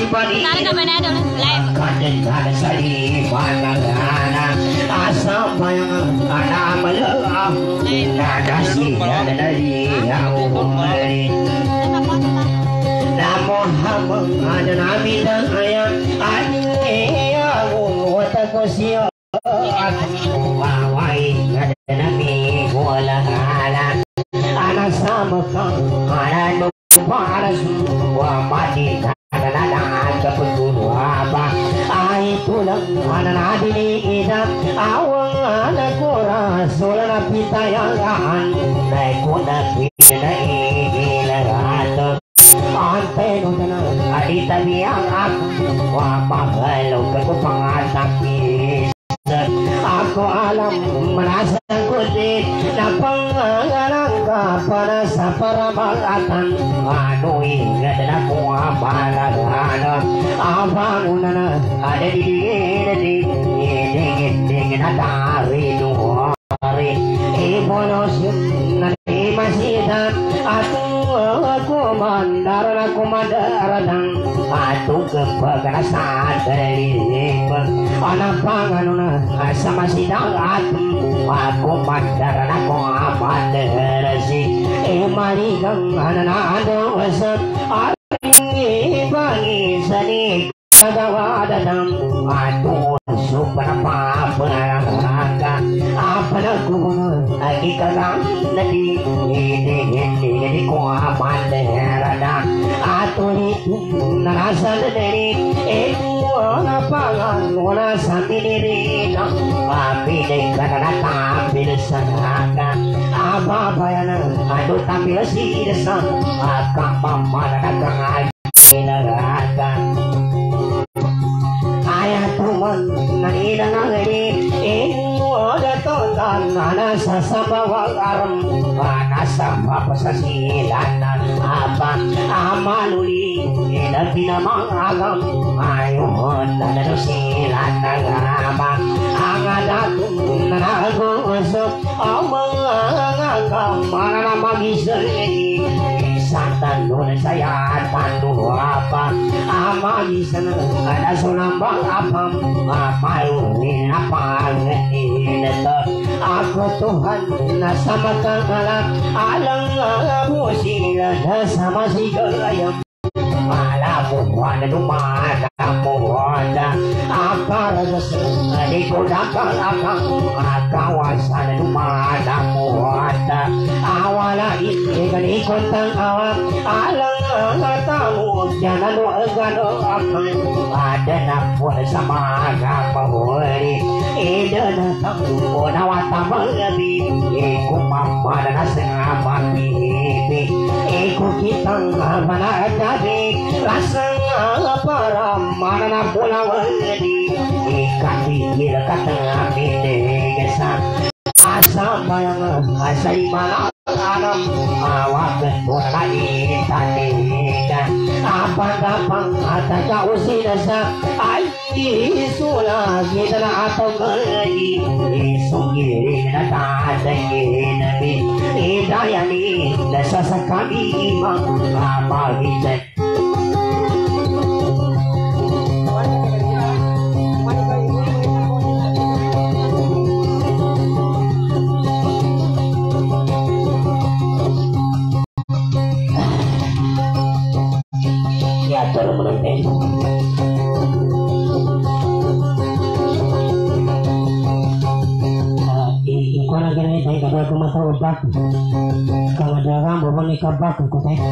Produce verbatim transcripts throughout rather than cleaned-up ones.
pribadi kadang sari pandangan asam bayang ada melah ada siya dari awal namo hamang ada nabi dan ayah ani aku wataku siya wawai ada nabi wala ala ana sama kang ana para semua mati karena ada petunjuk apa itu lang ana nadini ida awang ana kora solana pita yang naik kuda pina ilarat ante nutana adita biang aku wapagalo ko pangataki aku alam merasa kudit na pangalan ka para sa paramagatan ano ingat na kung apalagana abang na na ada di di di di na dari duhari ibonos na masida aku aku mandar aku mandar dan aku kebagan sadari anak panganuna sama sidang aku aku mandar aku mandar si emari gang anak dosa ani bagi sani kadawa dadam aku supaya apa apa apa aku lagi kadang nanti ini ini ini kuah mandar dan aturi narasa dari itu apa ngona sendiri tapi dengan tampil sangat apa bayana aduh tampil si desa akan pamanah dengan ayah tuman nani nangari itu ada totan mana sasama aram mana sama pasasilan apa amaluli nabi nama agam ayo nana silan agama angadatum nanago usop amang agam mana magisari satan nun saya tandu apa ama di sana ada sunambang apa apa ini apa ini aku Tuhan sama kangala alang musila sama si gayam malah bukan rumah kamu ada apa rasa di kodakal apa kawasan rumah kamu ada awalnya ikan ikut awal alang tamu jangan gado apa ada napun sama kamu ida datang nawata mengabi iku mama dan sengamat pipi iku kita mana jadi rasa para mana pula wadi ikan pikir kata pite kesan asam bayang asai malam alam awak berlari tadi apa dapat ada kau sinasa ayi sula kita atau kali sungguh ada nabi hidayah ni dasa sekali imam apa kita kalau ada orang bawa nikah bak aku teh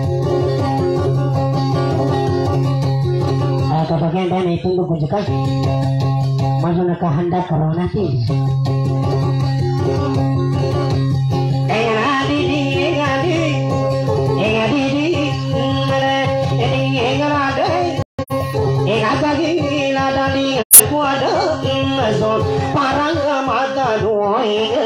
kalau bagian dan itu untuk kunjukkan masuk nak hendak kalau nanti eh ngadi di ngadi eh ngadi di eh ngadi eh ngadi lada di kuada masuk parang mata dua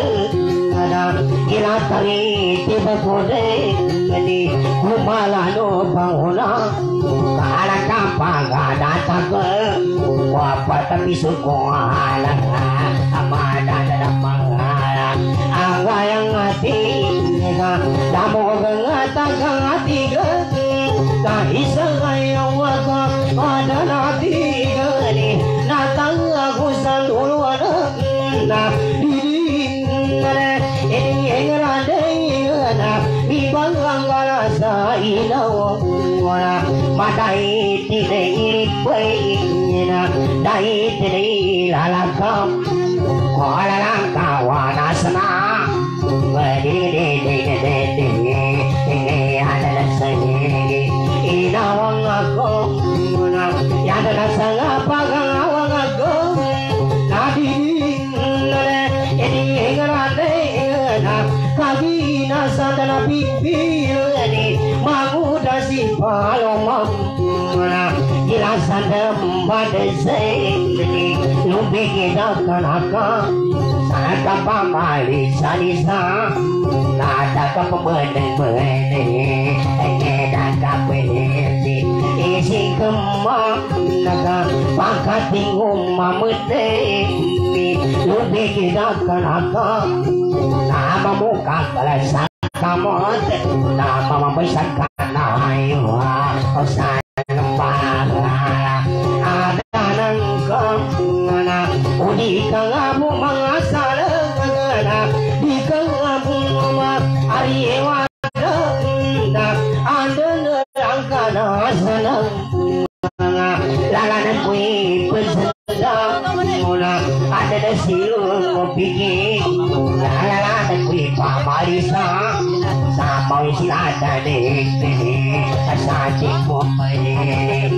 gila tari tiba kode jadi kumalano bangunan kala kapaga data ke wapa tapi suku alang amada dalam mangala angga yang hati namu ngata hati ke kahisa yang waka pada badai tidak baiknya dai tidak lalakam orang kawan asna berdiri di di ini adalah sendiri inawang aku ya adalah sangat pagawang aku nadi ini ngerade kagina sadana pipil ini maguda si palomam mana ilasan dembat sendiri lumpi kita kanaka sangat pamali salisa nada kapemeden beden ini nada penesi isi kemang naga pangkat tinggung mamedeni lumpi kita kanaka nama muka kalasan kamot nama membesarkan ayuha osan para ada nangkang mana udi kangamu mangasal ngana di kangamu ma ariwa anda anda nerangkana sanang lalanan kui peseda mula ada desilu kopi lalanan kui pamarisa sama silada dek asati popere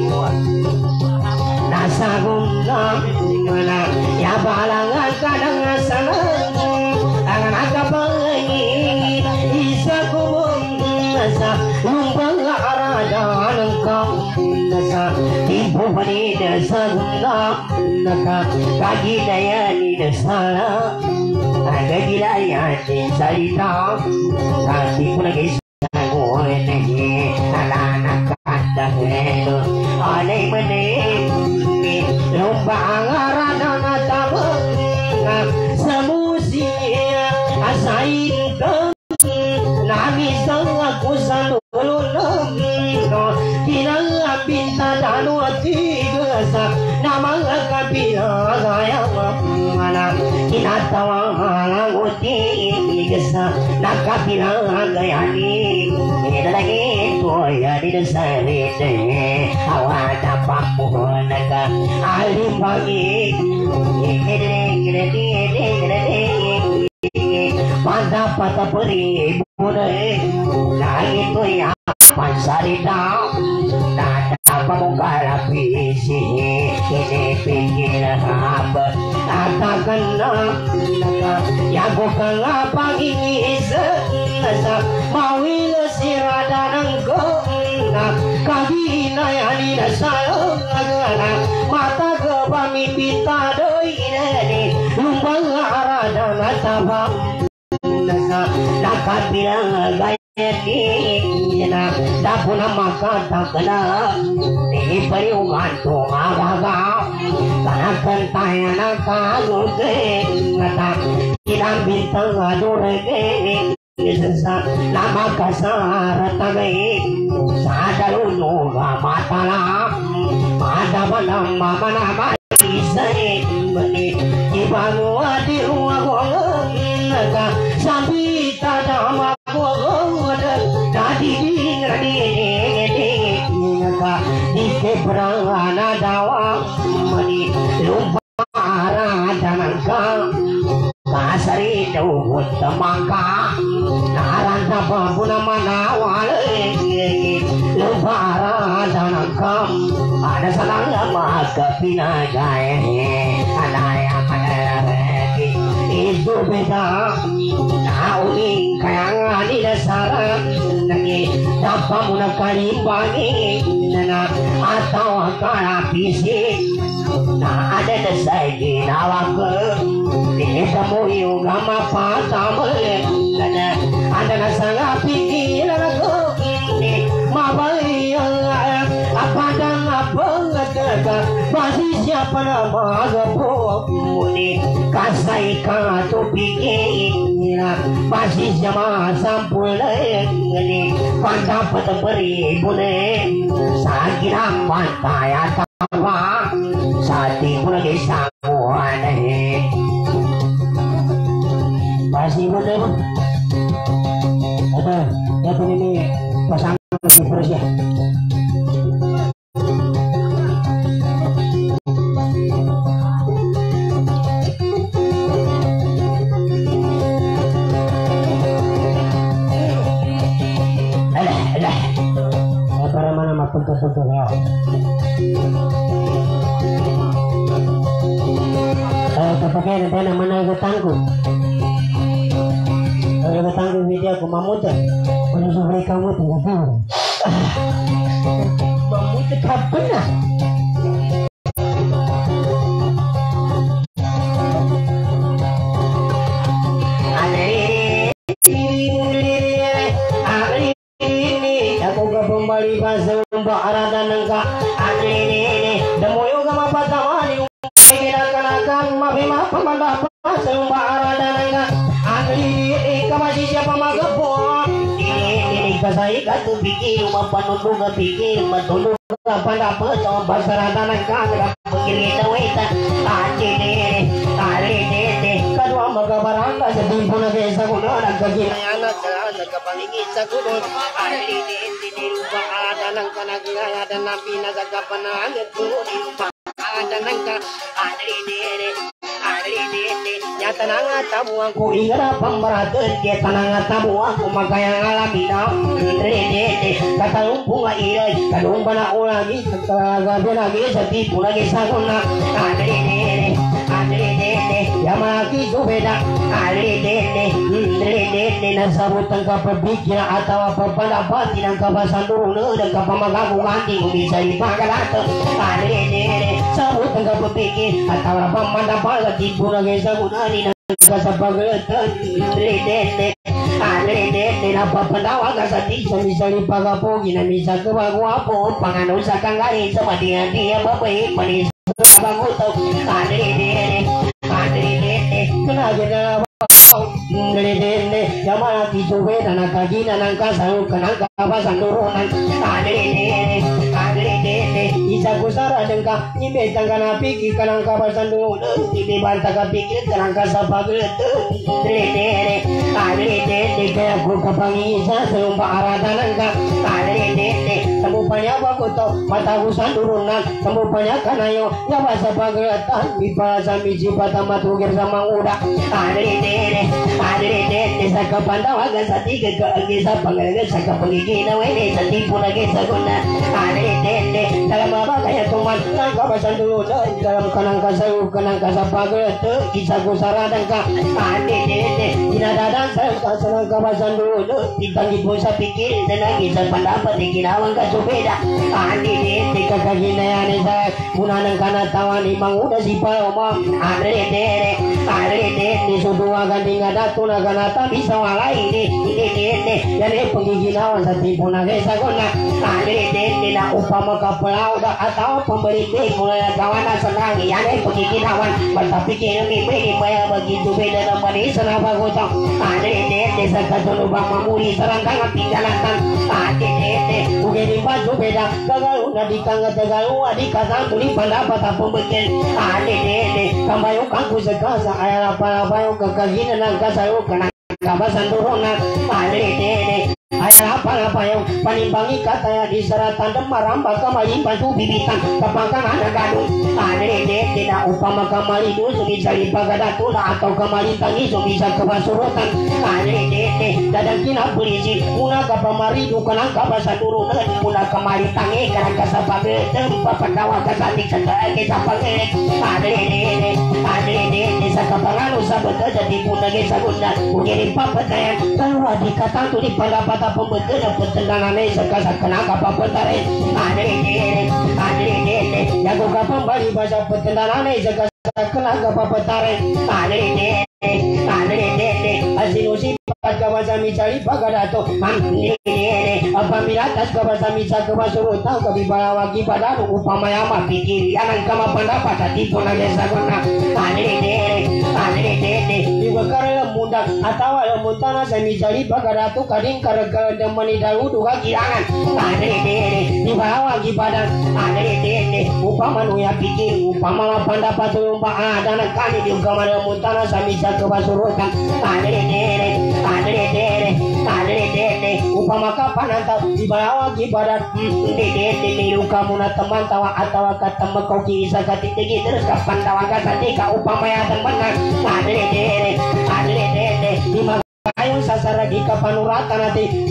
nasa gundam mana ya balangan kadang sanang angan akapangi isa kubung nasa lumbang aradan engkau nasa ibu bani desa gundam naka kaki daya ni desala ada gilaya di salita kasih pun lagi sanggul ini anak kata helo alai mene lomba angaradan atabang semusia asain ke nami sang aku salulun kinang pinta danu tiga sa nama kapira gaya mana kinatawa nguti gesa nakapira gaya ni ini lagi toya di desa ini awak dapat pohon naga alim pagi ini ini ini ini pada pada peri boleh lagi tu ya pansarita nada pamukara pisi ini pikir apa katakan ya bukan apa ini sesa mawil sirada nangko kaki nayani dasar mata ke pami pita doi ini lumbang arada nataba dapat bilang gaya ni dapuna maka tak kena ini periuman tu agaga karena kentaya nakalu ke kata tidak bintang adure ke sesa lama kasar tagai sadalu matala pada malam mana isai bani ibamu adi ruang naga sambil tada mago tadi ngradi naga di keberana dawa mani lumpara danangka kasari dawut tamaka naranta babuna manawal lumpara danangka ada salangga maka pinagay anaya manareki itu beda nauli kaya nga nila sarap nagi dapat mo na kalimbani na ataw akala pisik na ada na sa ginawa ko tinita mo yung mapata mo na ada na sa nga pikilan ako mabayang apadang apangataga pasti siapa nama agapo muni kasay ka tupigin pasti siapa sampulay ngani pandapat beri bune sa ginang pantay at tawa sa tipon ng isang buwan pasti bune ito ito nini pasang si Persia betul ya. Eh, kepakai nanti nama getangku. Kalau getangku video aku mamut, kalau sudah kamu tinggal tahu. Mamut kapan lah? Kembali bahasa Mbak Arada nengka adli ini demo yoga mapatawani kira-kira mabima pemanda bahasa Mbak Arada nengka adli kamasi siapa magapo ini kasai katu pikir rumah panundung pikir matundung pada apa bahasa Arada nengka pikir kita wita adli ini adli ini kadua magabaranga sedih pun ada saguna dan keginayan ada kepalingi saguna adli ini ada nangka naga ada nabi naga kapana ada guru di rumah ada nangka ada ini ada ini nyata nanga tabu aku ingat pemberatun dia tanang tabu aku maka yang alami dam ini kata lumpung lagi kadung bana ulagi kagak lagi setipu lagi saguna ada ini ada ini yang lagi itu beda ada ini ini nasabutang kapabikir atau apa pendapat yang kabasan dulu dan kapamagaku ganti bisa dipakai atau ada ini sabut enggak berpikir atau apa pendapat lagi pun lagi sabunani kasabagetan ini ada ini apa pendapat kasati bisa dipakai pogi dan bisa kebawa pun pangan usahakan kali sama dia dia bapak manis bangun tahu ada ini ada ini kena aja Ndelende jamana kisobe nana kagina nangka saru kanangka basan turunan adene adene isa kusara dengka nyibe tangkana piki kanangka basan turunan tibe bantaka piki kanangka sapagel ndelende adene kaya ku kapangi isa selumpa arada nangka adene sambupanya bakuto mata kusan turunan sambupanya kanayo nyawa sapagel tan bipala sami cipata matugir sama udah adene adere dete saka pandawa gasati ke agisa pangaga saka pagigina wene sati punage saguna adere dete dalam apa kaya tuman nangka basan dulu dalam kanang kasayu kanang kasapaga te isa kusara dangka adere dete dinadadan saka sanangka basan dulu ditangi pusa pikir dan isa pendapat dikinawang kasubeda adere dete kakagina yani sa punanang kana tawani manguda si paloma adere dete adere dete sudua ganti datu naganata bisa walai ini ini ini jadi penggiginawan setipu naga sagona adere dete na upama kapelau da atau pemberi teh mulai kawana senang yani penggiginawan tapi kini ini bayar begitu beda dengan senang bagotong adere dete sakatono bang mamuri serangkang tinggalatan adere dete uge di baju beda gagal una dikangga gagal adi kata tuli pendapat apa betul adere dete kambayo kangku sekasa ayah apa apa yang kekagina kasayo kana kabasan turunan adere dete ayah apa-apa yang panimbangi katanya di seratan demaramba kamali bantu bibitan kapangkan ada gadung adere dete tidak upama kamali itu bisa dipagadatulah atau kamali tangi bisa kebasurutan adere dete dadang kina polisi muna kapamari dukanang kabasan turunan muna kamali tangi karena kasapage tempat pendawa kasatik sedang kisapage adere dete adere dete sakapanganu sabata jadi punage sagunda ujeri papatayan keluar dikata tu di pendapat pembetul pertendangannya sekasakana kapapetare adere dete adere dete jago kapambali bahasa pertendangannya sekasakana kapapetare adere dete adere dete asinusi kabasa micari pagadato ini apabila tas kabasa mica kebasurutan kabibala wagi pada upamaya mah pikir anan kama pendapat tadi pun ada sagona adere dete adere dete dibakar muda atau lemuntana samicari pagadato kading karega demani daludu kagirangan adere dete dibala wagi pada adere dete upama nu ya pikir upama pendapat umpa ada kali di kamar lemuntana samica kebasurutan adere dete adere dete adere dete upama kapan antau di bawah ibadat dete dete kamu na teman tawa atau kata kau kisah kati tinggi terus kapan tawa kata tika upama ya teman adere dete adere dete di ayo sasara di kapanuratan nanti di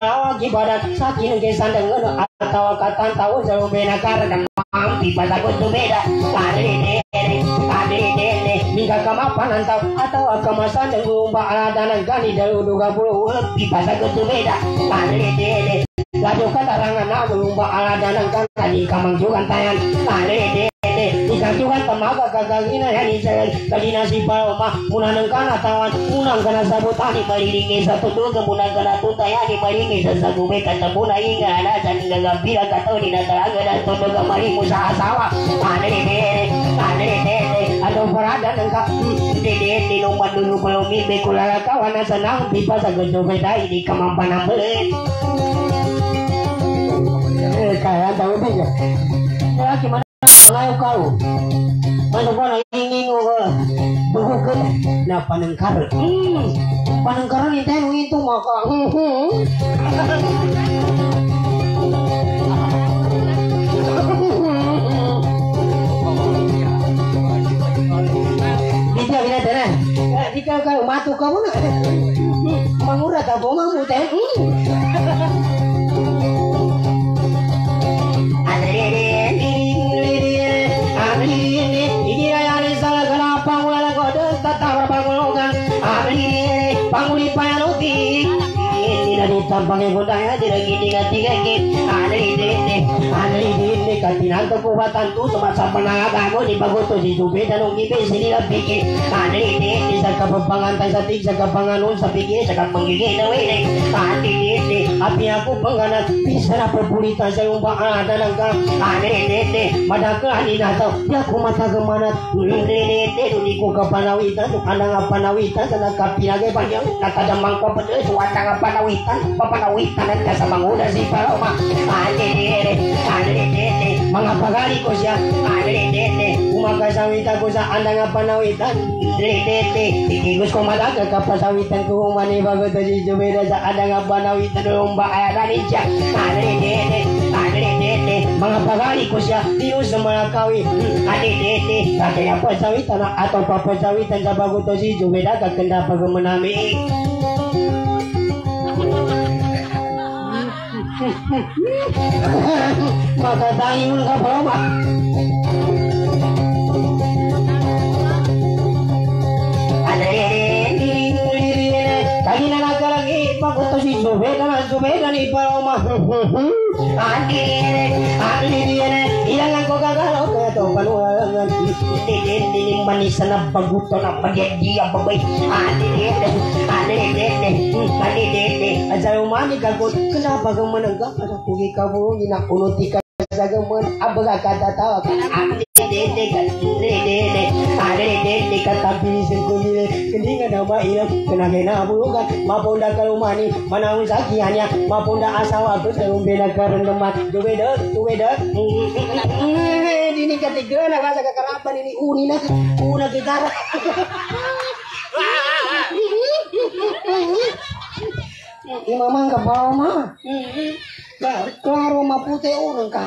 awak ibadat saking kesan dengan atau kata tahu jauh beda karena mampi pada kutu beda kali ini kali ini hingga kemapanan tahu atau kemasan dan gumba ala dan gani dari udah puluh lebih pada kutu beda kali ini lalu kata rangan aku gumba ala dan gani kamang juga tangan kali ini dikajukan temaga gagagina ya di jalan kalina si paloma munang kana tawan munang kana sabutani balilingi satu dua kemudian kana tuta ya di balilingi sasagu beka tabuna inga ada dan gagambira katau di nataraga dan todo gamari musaha sawa ane dede ane dede atau parada nengka dede di lomba dulu belum mimpi kulala kawan senang pipa sagejo bedai di kemampan belet kayak tahu deh ya gimana ngayo kau mana kau ingin ngomong bukan na panengkar hmm panengkar ni tayo itu maka dia bila tera jika kau matu kau na mangura tak bohong mu teh Panguli payanuti ini dari tampangnya godanya tidak gini tiga gini ada ide ada ide katinan kekuatan tuh semasa penang kamu di bagus tuh di sube dan ugibe sini lah pikir ada ide di saka pembangan tay satik saka panganun sapikir saka penggigit nawe ini ada ide api aku penggana bisa na perpulita saya umpah ada nangka ada ide madaka ini atau dia aku mata kemana ide ide di ku kapanawitan tuh ada ngapanawitan sana kapinage panjang nakada mangko pedes watang panawitan papanawitan dan kasa manguda si paloma ade ade ade mangapa kali ko siya ade ade umaga sawita ko sa anda ngapanawitan ade ikigus ko madaga kapasawitan ko mani bago to si jubeda sa anda ngapanawitan lumba aya dari siya ade ade ade ade mangapa kali ko siya dius sa mga kawi ade ade kaya pasawitan atau papasawitan sa bago to si jubeda kakanda pagmenami maka tayo ka pa lagi na nakalagi pakuto si Zubeda na Zubeda ni Paloma andi andi ilangan ko kagalaw kaya to panulangan hindi manis na paguto na pagyagiya babay andi andi andi andi aja umani kagot kenapa gemenang ka ada kugi kamu ginakunuti ka sa gemen abaga kata tawa andi dede kan dede ade dede kata bisin kugi keninga nama iya kenagena bulugan maponda kalumani manawin sakiannya maponda asawa betul beda karendemat duweda duweda ini ketiga na kasa kakarapan ini unina una gitara imamang ka bawa mah klaro mapute urang ka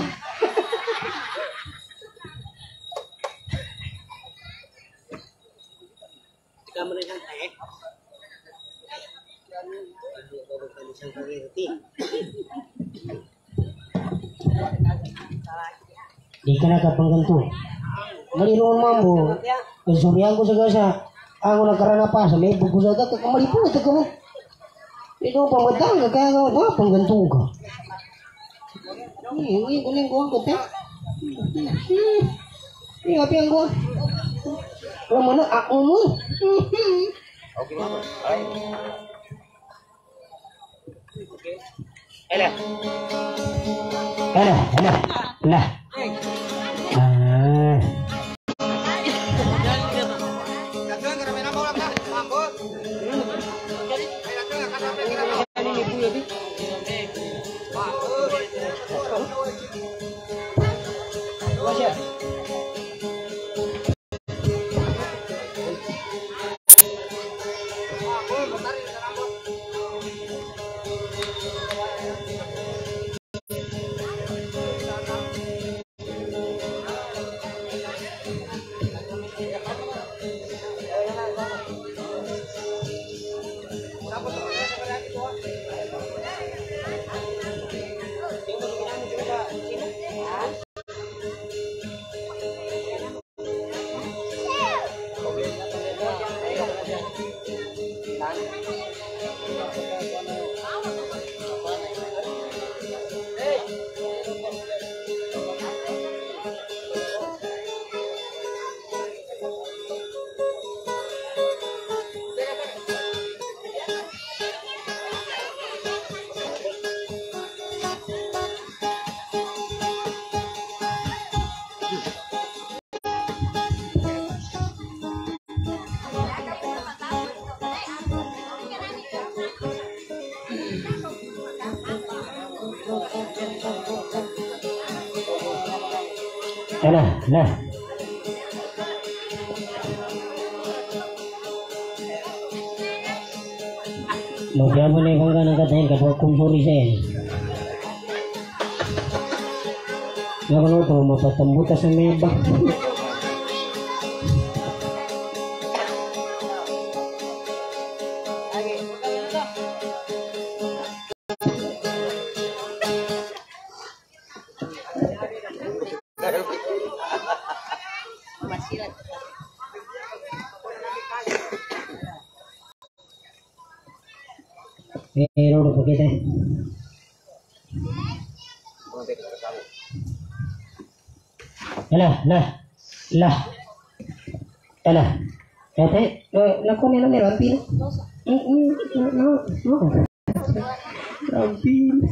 kameran teh di kana ka penggentu malinuon mambo kesuri aku segasa aku na karana pa sa may buku sa ka kamalipu ito ko itu pamatang ka kaya ka penggentu ka ini ini kuning ko ko teh ini apa yang ko lo mana aku mu oke mama oke elah elah elah elah ah Alah, lah. Mau diapa nih kang kan angkat yang kedua kumpuri saya. Ya kalau tuh mau ketemu tas mebah. Eh, udah begitu. Lah, lah, lah, lah. Kata, laku ni ni rampi ni. Hmm, hmm, no, no. Rampi.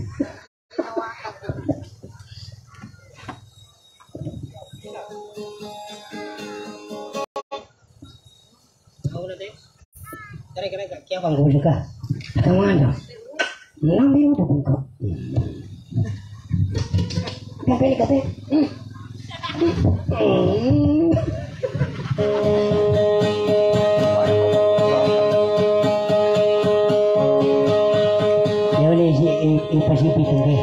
Kau nanti, kira-kira kaya bang kau suka. Kamu ada? Ngambil tu pun kau. Apa ni kata? Hmm. Hmm. Ya boleh si in Pasifik ni.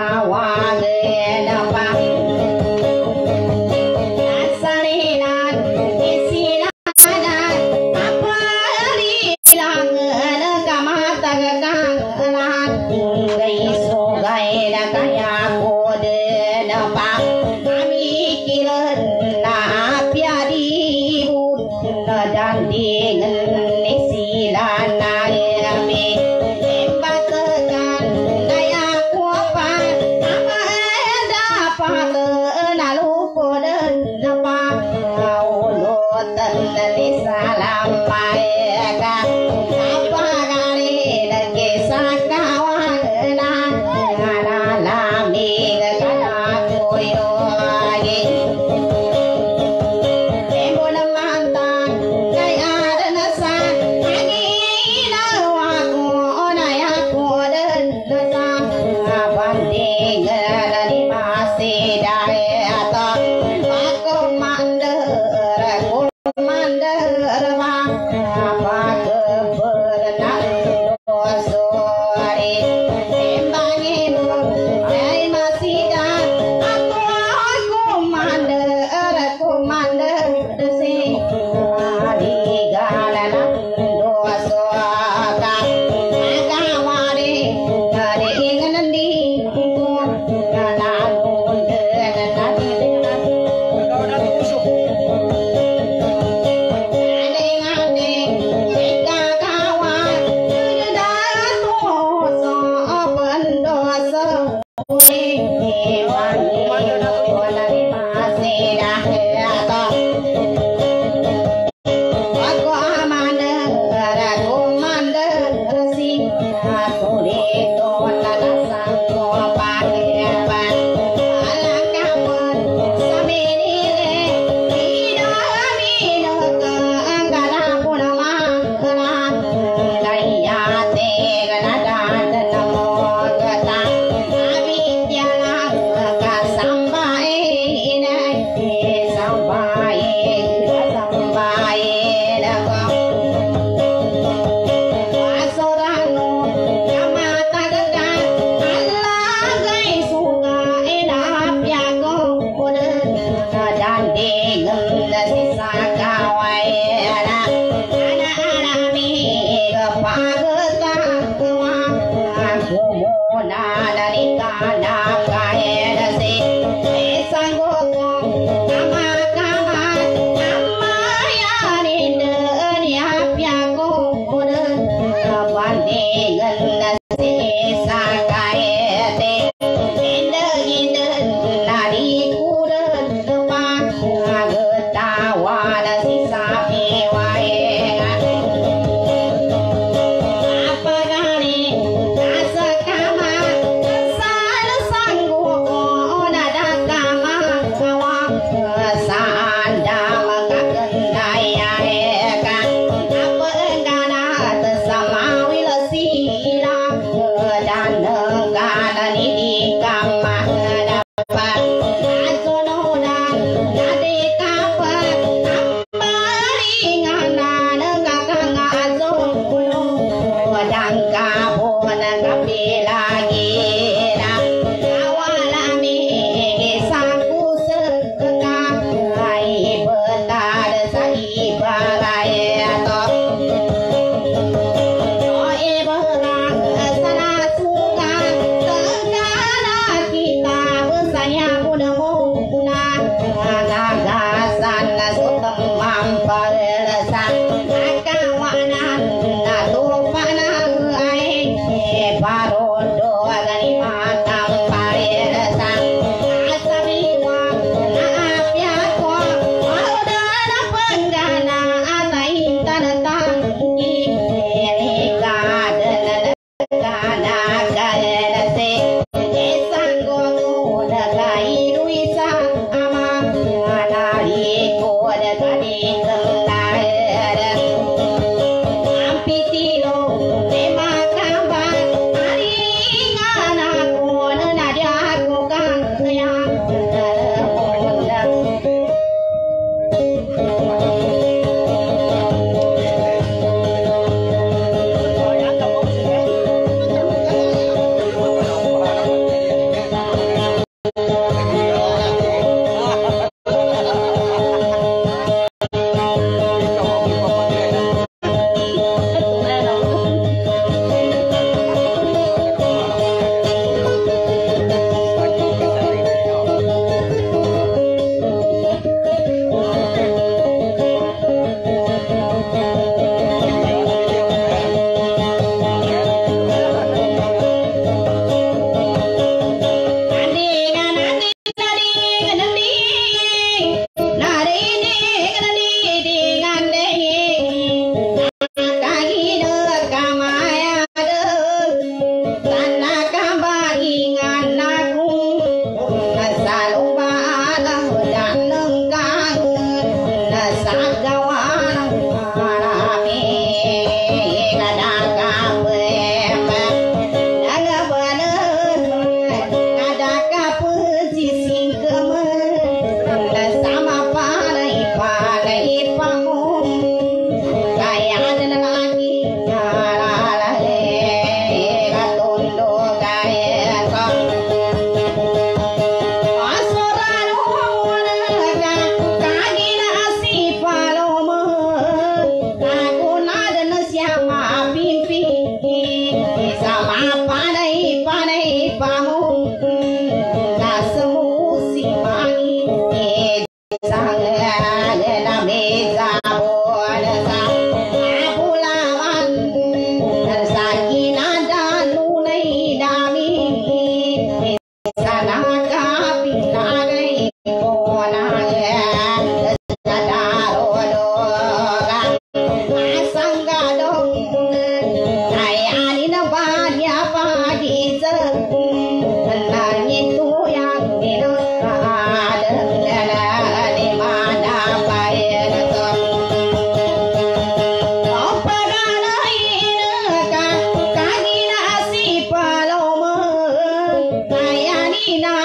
Samba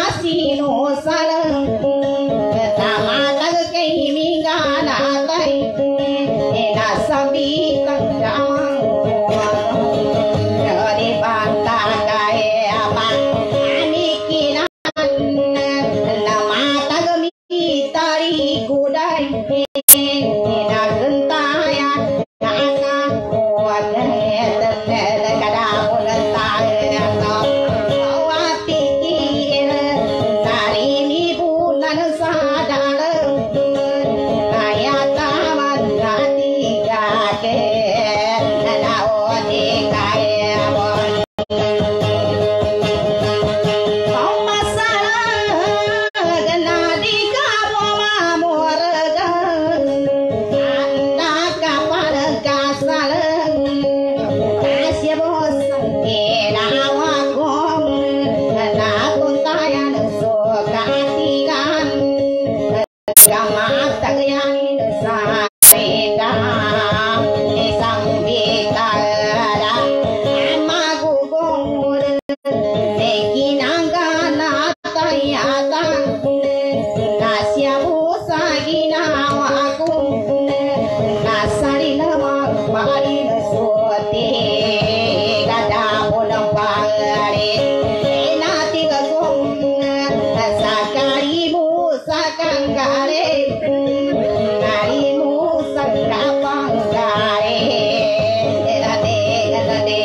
sino salang tama tag kay minga na tay nasabi tang damang di banta kay apa anikinan nama tag mi tari kudai nagentaya naka wadai kadapun taya awati tari ni bulan sadar ayata mandati kake nawati kaya bon kau masalah genadi kamu mamurga anda kapan kasalang kasih bosan kenawakom kenakun tayan suka tigan gamat tagayanin sarika isang bitara amagugong nekinangga tayatan nasyabu sa ginawa ko nasari lamang parin suti kadamo ng pangalit inati kagong sakari mo sa kanggalit nari mo sa kapanggalit inati inati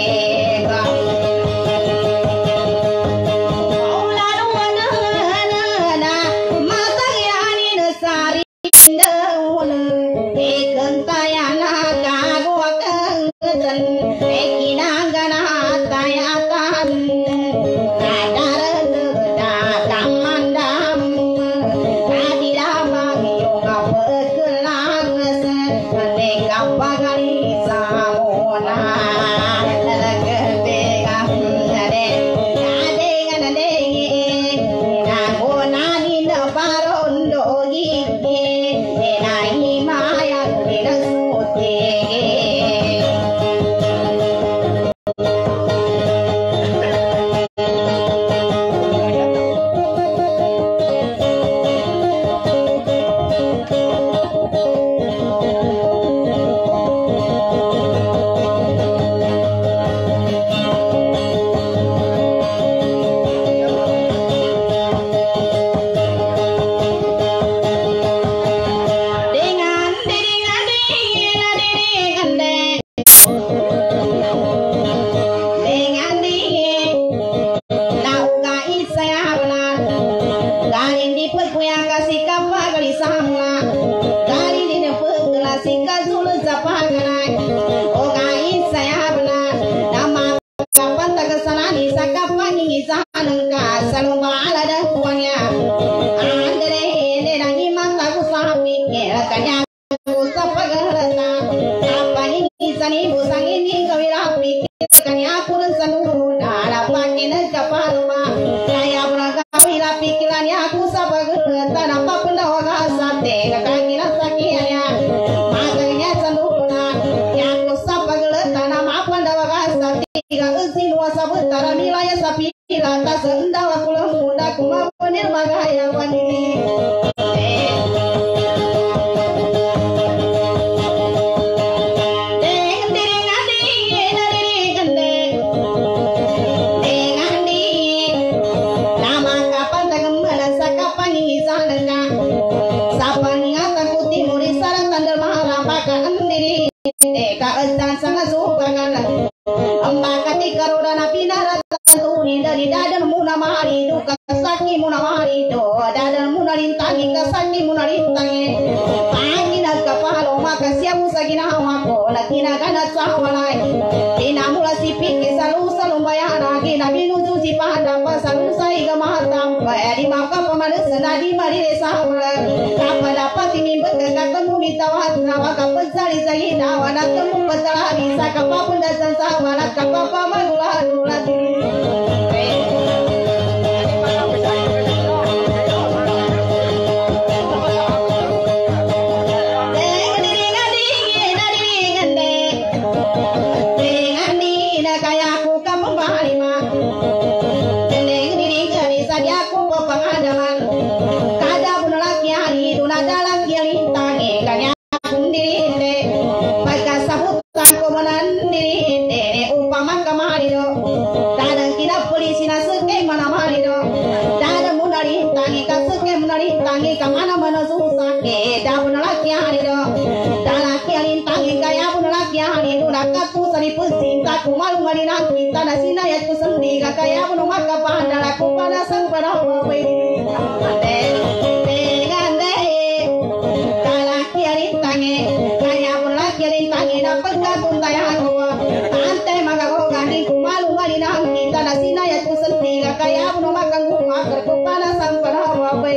kaya aku kamu balik mah, dendeng dinding kali saja aku bapak tangi kamana mana susah ke dah pun laki hari do dah laki alin tangi kaya pun laki hari do nak tu sari pusing tak kumalu mari nak kita nasina ya tu sendi kaya pun maka pada laku pada sang pada apa dengan deh laki alin tangi kaya pun laki alin tangi dapat katun tayang gua ante maka kau ganding kumalu mari nak kita nasina ya tu sendi kaya pun maka gua pada sang pada apa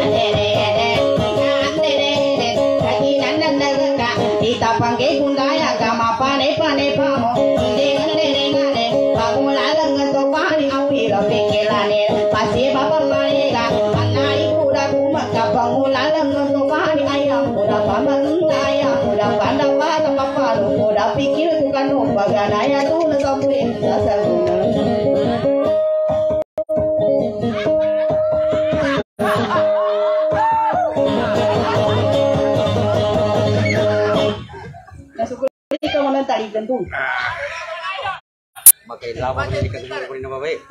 Kita panggil bunda ya naya udah pada pada papa udah pikir bukan lupa ganaya tuh nesokin dasar tadi tentu. Pakai lama ini kan dulu punya apa baik.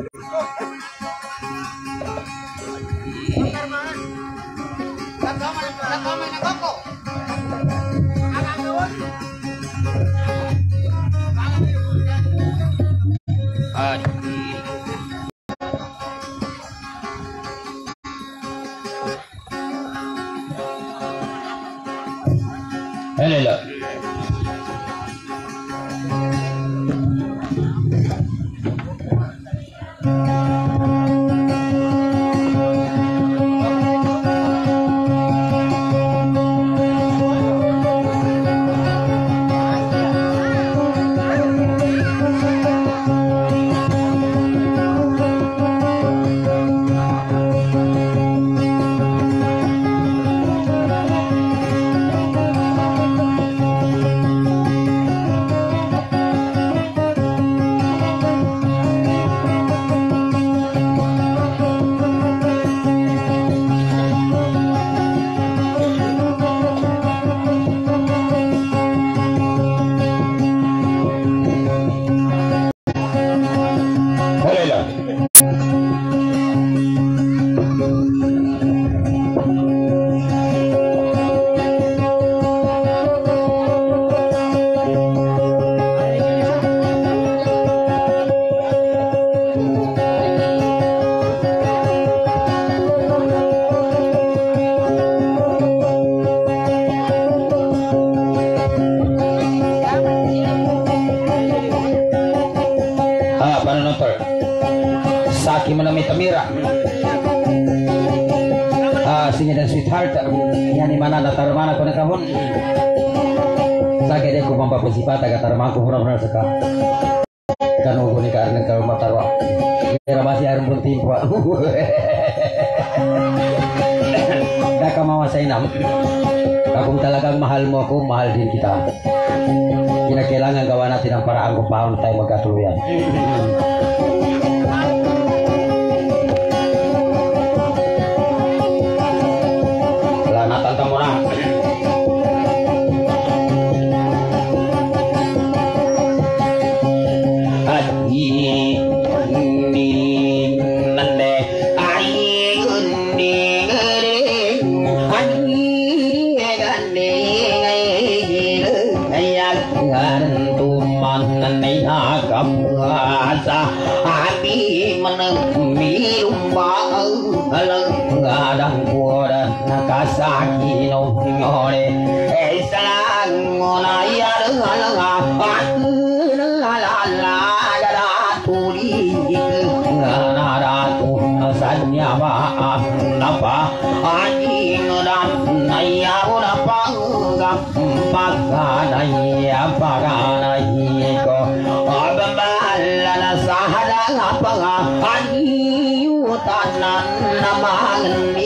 Hello. Saki menami Tamira ah sini dan sweetheart yang di mana datar mana kau nak kahun Saki dia ku mampu bersifat agak tarma ku huruf huruf seka kan ugu ni karena kalau matarwa kira masih arum pun timpa dah kau mawa sainam aku talagang mahal mo aku mahal din kita kira kelangan gawana tinang para anggo paon tayo magkatuluyan tanta mona adi ni nande ai gundi gare adi gande ayat gantu manane agam asa adi menemi umba alang gadang kuda nakasaki no nyore esalang ngona yar halanga patna la la gara turi ngana ratu sanya ba napa ani ngodan naya ora panga paganaya pagana ko abambala la sahada apanga ani utanan namani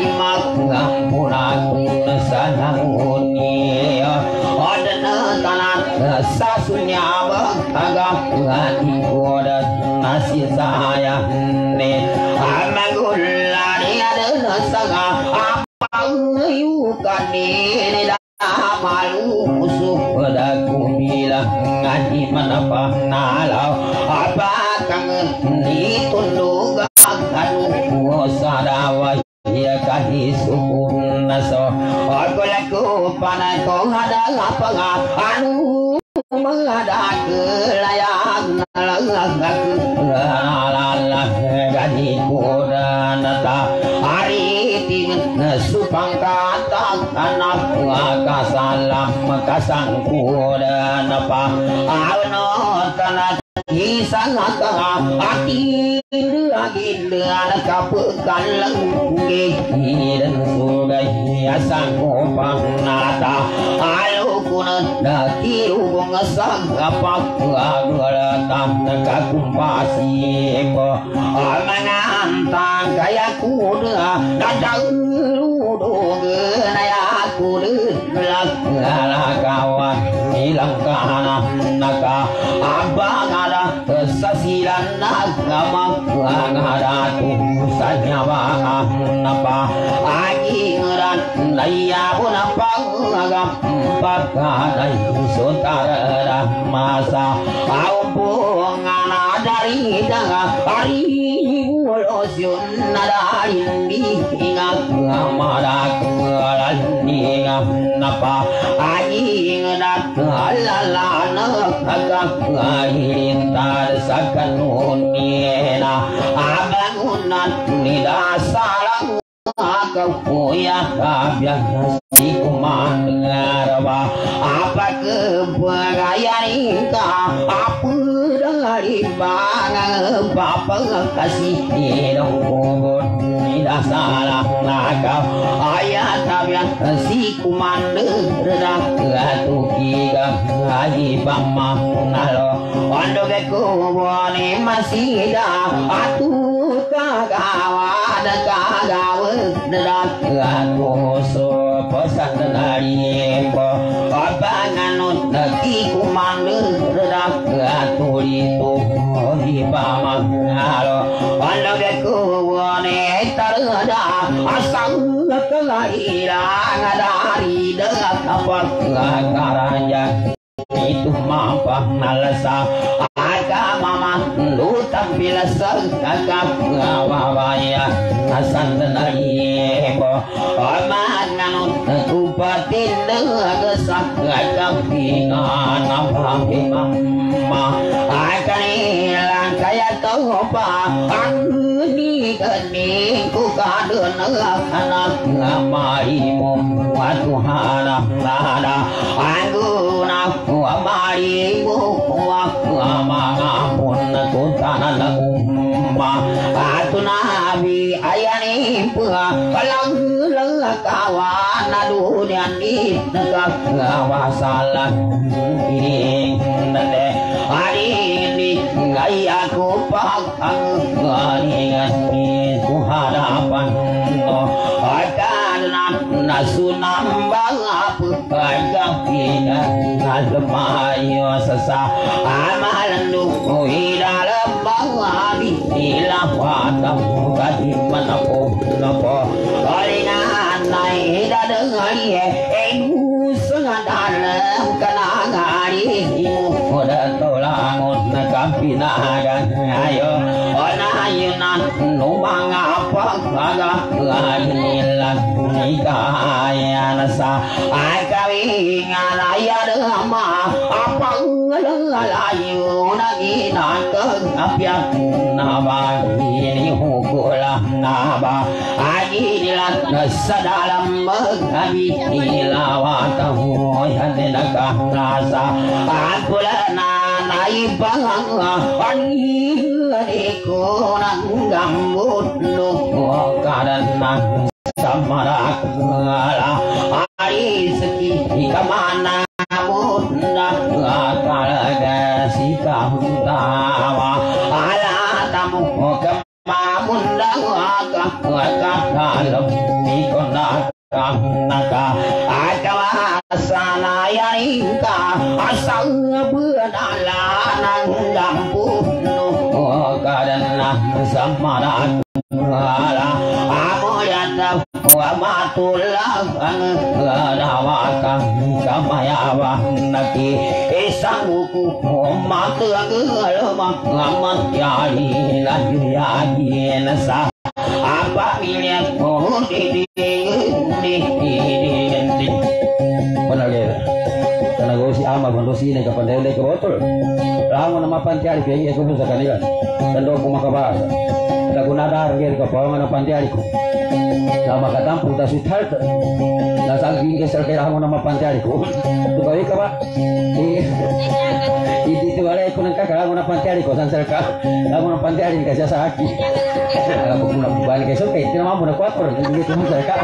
Puna sananguni adana tanan sasunya agam ngani koda nasi saya ne amagulani adana saga apa yukani ne malu musuh pada kumila ngani manapa nalau apa kangen ni tunduk anu sadawa ya kahi suku naso aku laku panai kau ada apa anu mengadak layak nalagaku nalala gani kudanata hari tin supang kata anak kasalam kasang kudanapa anu tanah Isang atang akin agin anak kapekan lengge dan sugai asang kopang nata alu kunan daki ubung asang apa agulatan kakumpasi ko amanantang kaya kuda dadang ludo genaya kuda kawan hilang kana naka abang ada kesasilan agama ada tulisannya bah napa agi ngeran daya pun apa agam pakai sutara masa aupungan dari daga hari ulosun dari ingat amara kelani napa agi ngeran lalana agak kahirintar sakanuniena abangunan nidasalang kau ya kabian si kumangarwa apa kebahagiaan kita apa dari bang papa kasih hidung kubur tidak salah nakau ayat kabian si kumanderak tu kiga hai bama nalo ando kekubone masih dah atu kagawa dan kagawa derak aku so pesan dari embo abangan naki kumande derak aku itu di bawah halo ando kekubone terada asal kelahiran dari derak apa karanya itu mampa nalasa agama lu tampil segagap ngawawaya asan denai bo amanganut kupatin degesak gagap ingan apa mama akan hilang kaya topa angni kening ku kadun anak ngamarimu watu harap nada angguna amarimu waktu amangapun tuntanan umma atunabi ayani pua palang kawan dunia ni negak wasalan ini nade hari ini ngai aku pakang ngaringan ku hadapan akan nasunam bangap agak pina nalemayo sesa amalan lu dalam bangabi ilah watam kadi manapun napa alingan nai dadengan ye egu sangat dalam kenangari muda tolangun kampinagan ayo onayunan numang apa agak lainilan nikah nasa akawi ngalaya dama apa ngalayu nagi nakeng apiak naba ini hukula naba agilat sadalam mengabi ilawatahu yandenaka rasa akulana naibang ani ko nang gambut lu karena samarak ngala ari seki kamana munda kalaga sika huntawa ala tamu kemamunda ka ka dalam mikona naka akawa sana yaringka asal beudala nang gampun karena samarak ngala amolanda wa matullah ladawaka kamayawa naki esanguku mataggalma ngamat yari lagi yagi nasa apa milik oh di di di di panagir tanago si ama bando si ne kapandele ko botol ramo nama pantiari pe ko sa kanila tando ko makabasa tagunada arger ko pawang na pantiari ko sama katampu ta suthal na saging ke sel kira nama pantiari ko tu kali ka ba i di tu ale ko nang kakara mo na pantiari ko san sel ka mo na pantiari ka sa haki ako puna buban ke so kay tinama mo na kwatro hindi ko mo sel ka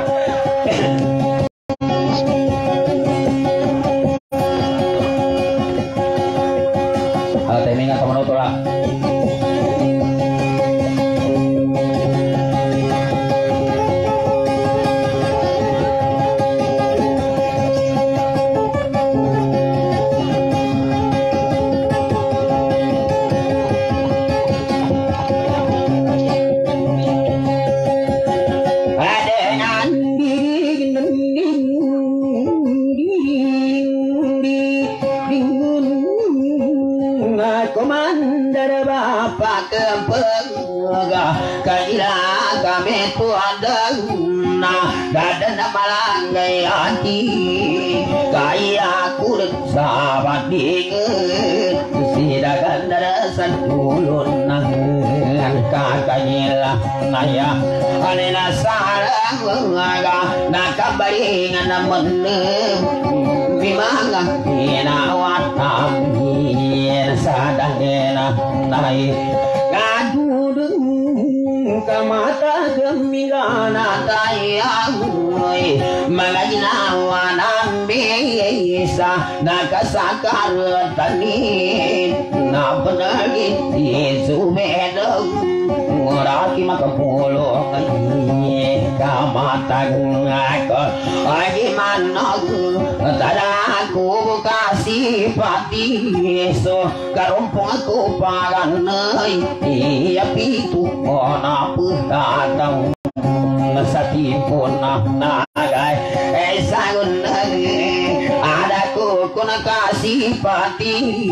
apa kepega kaila kami tuadeng na dadan malanggai hati kaya kulit sahabat dingin sidakan darasan ulun nangan kakanyila naya anena sarang ngaga nakabaringan menem bimanga inawatam sadangena nai gadudeng kamata gemilana tayang maginawa nambisa nakasakar tanin na penagit isubedeng ngoraki makapulo kani kamata ngako agi manag tadaku kasih pati so karumpung aku paganay iya pitu ona putatang nasati puna nagay eh sagun ada ku kuna kasih pati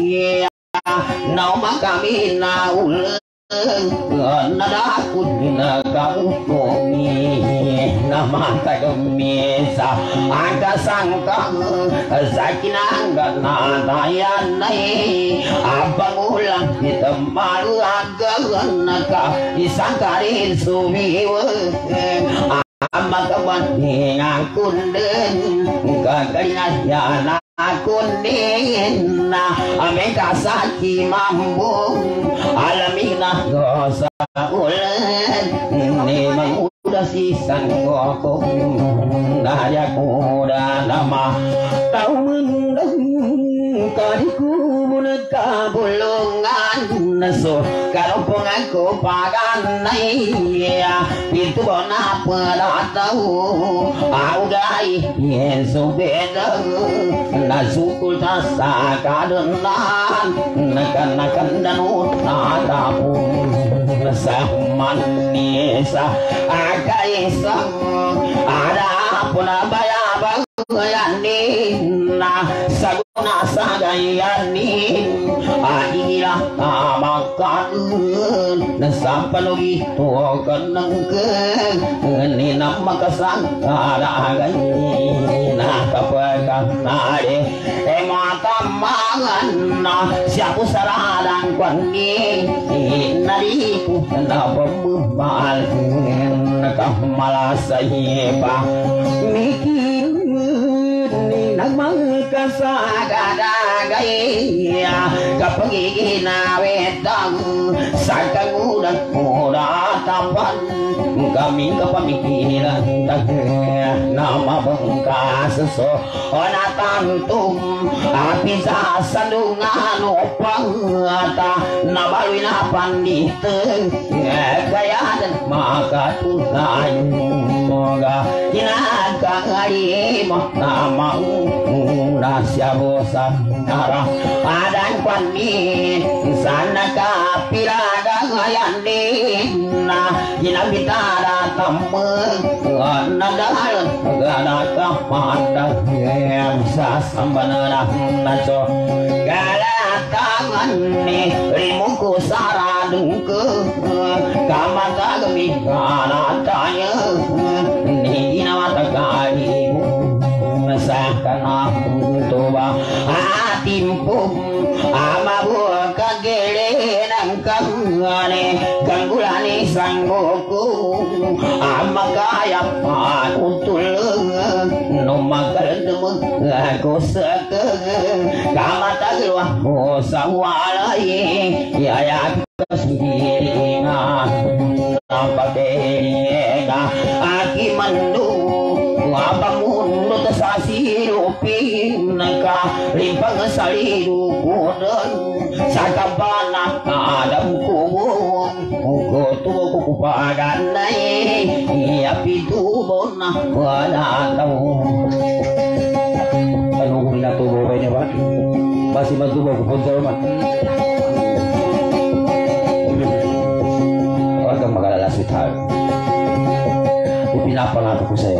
nauma kami naul nadakut nagakumi nama tagamisa angka sangkang sakinang ganatayan nai abang ulang ditemal agagan naka isang karin sumiwa amagawan ngakunden kagalingan akunden na ameka saki mambung alamina dosa ulen ni mengudah sisan koko naya kuda nama tau mendeng kadiku muneka bulungan so karompong aku paganay itu bona pada tahu augai yeso beda nasukul tasa kadenan nakan-nakan danut natapun saman nisa agaisang ada pun bayabang yanin saguna sagayanin adilah amakan nasampalogi to kanangke ni nama kasangkara agai na kapakan nade e mata mangan na siapu saradang kwangi nariku na pembal nakamalasaipa mikir ni nagmangkasagadagaya kapag iginawetang sakang udah muda tampan kami kapamikiran nama bengkas so onatantum api sa sandungan opang ata nabalwina pandite kaya dan maka tuhan moga kinagangari mo nama nasya bosan arah adan panin sana kapiraga ngayanin na ginabitara tameng nadal gana kapanda yang sasambana naso galatangan ni rimuku saradungke kamata gemi kana tanya ni inawata kalimu sakana tuba atimpum amabu kagele nangkangane ganggulane sanggoku amakaya panutul no makarendemu aku seke kamata gelwa osawalai ya ya kasihina nampaknya aki mandu ngabangun tasasirupin ka limpang salidu kudan sakabana adam kubung kutu kupaganai iya pitubon na wala tau anu minatubo ba niya ba masih matubo kupunta man huwag kang magalala sweetheart ipinapangako ko sa'yo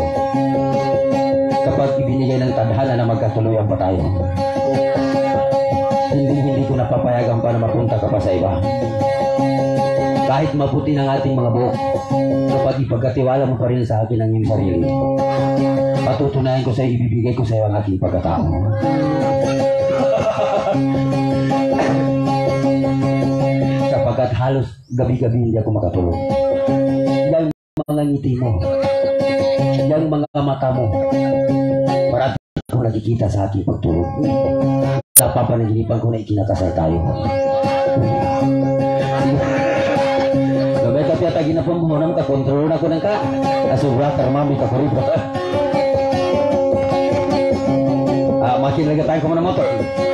kapag ibinigay ng tadhana na magkatuluyan pa tayo hindi hindi ko ko napapayagan pa na mapunta ka pa sa iba. Kahit maputi ng ating mga buhok, kapag ipagkatiwala mo pa rin sa akin ang iyong sarili, patutunayan ko sa iyo, ibibigay ko sa iyo ang aking pagkatao. Sapagkat halos gabi-gabi hindi ako makatulog. Yung mga ngiti mo, yung mga mata mo, parati ko nakikita sa aking pagtulog. Napapanaginipan ko na ikinakasal tayo. Gabay tapi atagi na pambuhunan ka, kontrol na ko ng ka. Asubra, karmami ka korito. Ah, makin lagi tayo ko mo na motor.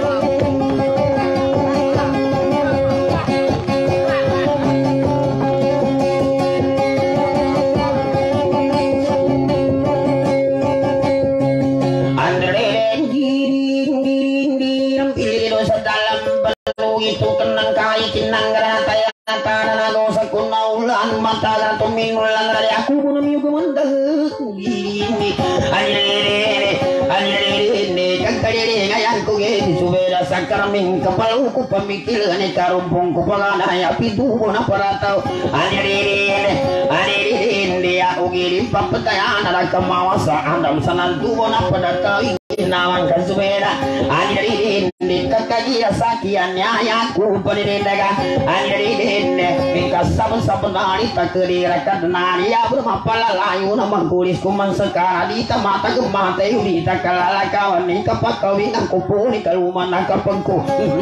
Itu kenang kaya kinang garataya tanah nago sa kunaulan mata lang tumingulang dari aku pun miyug mandal gini alire alire kagkari ngayan ko ge subera sakaraming kapal ko pamikil ani karumpong ko pangana ya pitu na parataw alire alire dia ugiri papataya na kamawasa andam sanan tubo na padataw inawan kasubera alire kakagi sakian ya ku panirendaga anirin bingkas sabun-sabunari takri rakadnari ya bermapala layu namang kulis kuman sekara di tamata gemata yuri takalala kawani kapakawi nang kupuni kaluman nakapengku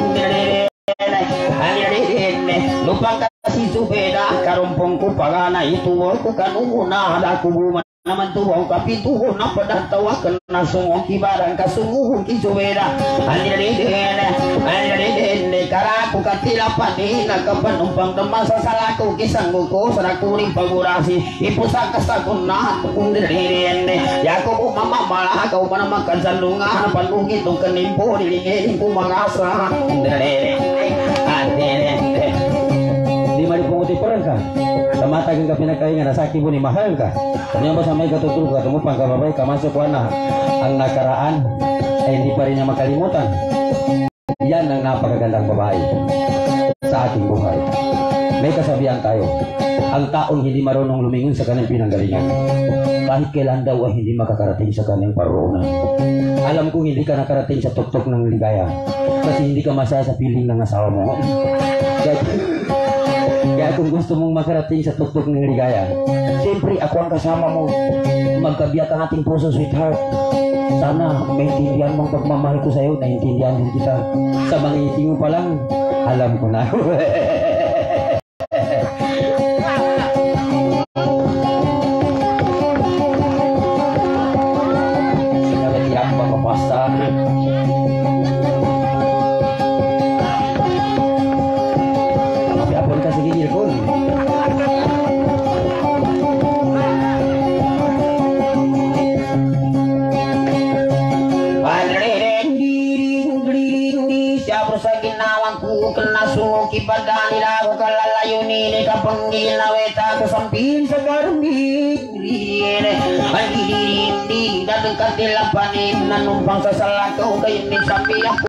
anirin lupa kasih subeda karumpongku pagana itu ku kanuna ada kubuman naman tuwang kapituho na padatawa kena sungong kibarang kasungguhong kisubeda aniridin aniridin karaku katilapan ni nakapanumpang demasa salaku kisangguko sarakuring pagurasi ipusa kasakun na kundirin yako po mamamala kau manamakan sandungan panungin itong kanimpo nilingin ko mangasa aniridin aniridin di mari punguti perang ka tamata kang pinakaingan nasaki mo ni mahal ka kanya ba sa may katutulog ka tumupang kababay ka masuk wana ang nakaraan ay hindi pa rin niya makalimutan. Yan ang napakagandang babae sa ating buhay. May kasabihan tayo, ang taong hindi marunong lumingon sa kanyang pinanggalingan kahit kailan daw ay hindi makakarating sa kanyang paroonan. Alam kong hindi ka nakarating sa tuktok ng ligaya kasi hindi ka masaya sa piling ng asawa mo. Kaya, kaya kung gusto mong makarating sa tuktok ng ligaya, siyempre ako ang kasama mo. Magkabiyak ang ating puso, sweetheart. Sana maintindihan mong pagmamahal ko sa iyo, naintindihan din kita. Sa mga ngiti mo pa lang, alam ko na. Sinagatiyak pa mapasta. Tapi apon ka sige gilkon. Kena suki padani lagu kalalayuni ni kapanggil na weta kusampin sa garmi rine ay di datang katilapanin nanumpang sa salakaw kayo ni sabi